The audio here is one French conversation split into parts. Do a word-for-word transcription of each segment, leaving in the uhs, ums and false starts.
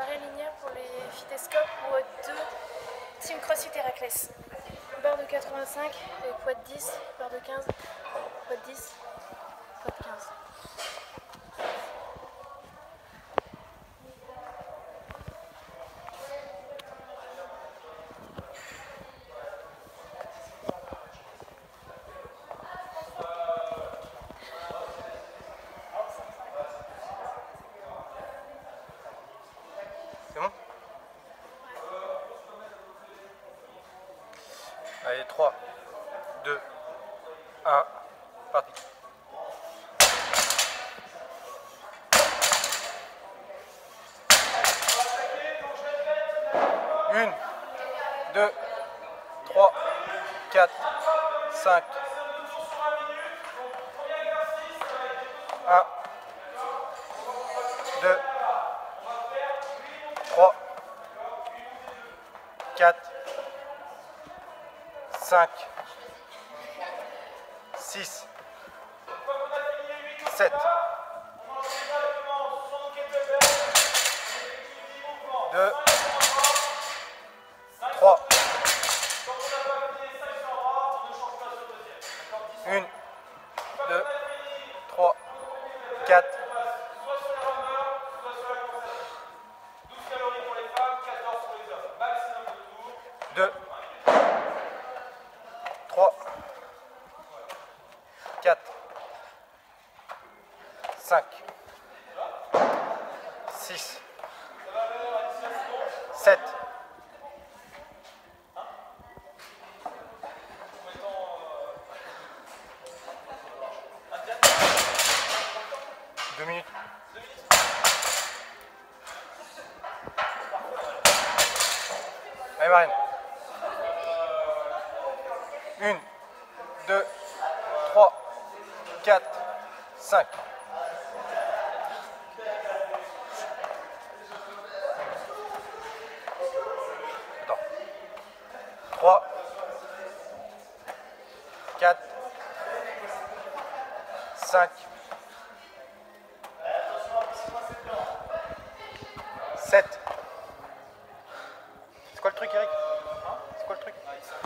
Marie Linière pour les Fitescopes, WOD deux, Team CrossFit Héraclès. Barre de quatre-vingt-cinq avec poids de dix, barre de quinze, poids de dix, poids de quinze. C'est bon? Allez, trois, deux, un, parti. Une, deux, trois, quatre, cinq, un, deux, trois, quatre, cinq, six, sept, deux, trois, un, deux, trois, quatre, deux, trois, quatre, cinq, six, sept, deux minutes. Allez Marine. Une, deux, trois, quatre, cinq. Attends. trois, quatre, cinq, sept. C'est quoi le truc, Eric? C'est quoi le truc?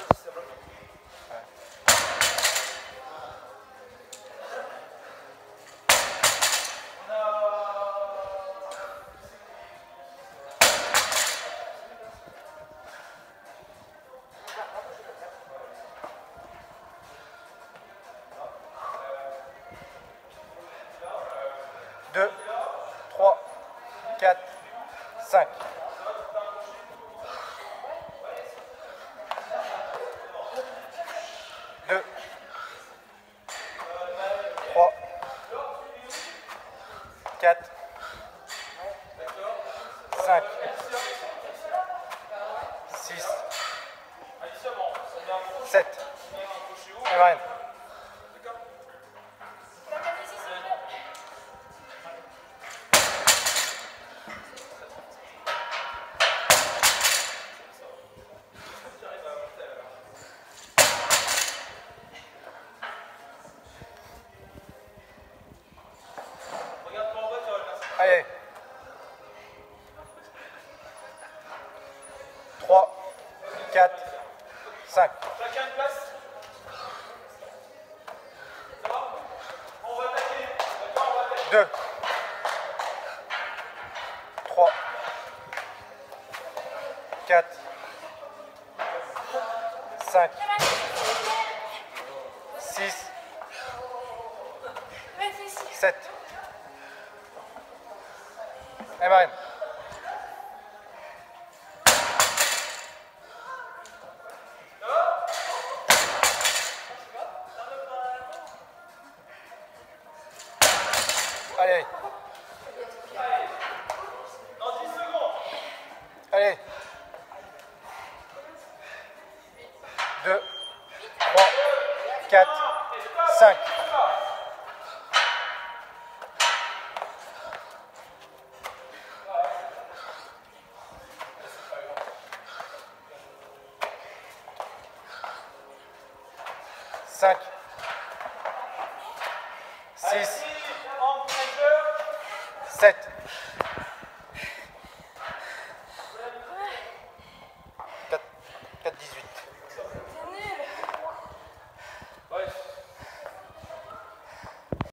deux, trois, quatre, cinq. deux, trois, quatre, cinq, six, sept. Et Marine. Allez. trois, quatre, cinq. Chacun de place. Ça va? On va attaquer. D'accord, on va attaquer. deux, trois, quatre, cinq, six, sept. Et Marine. Allez. Dans dix secondes. Allez. deux, trois, quatre, cinq. cinq, six, sept.